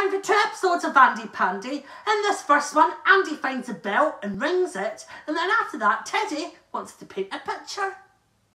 time for 2 episodes of Andy Pandy. In this first one, Andy finds a belt and rings it, and then after that, Teddy wants to paint a picture.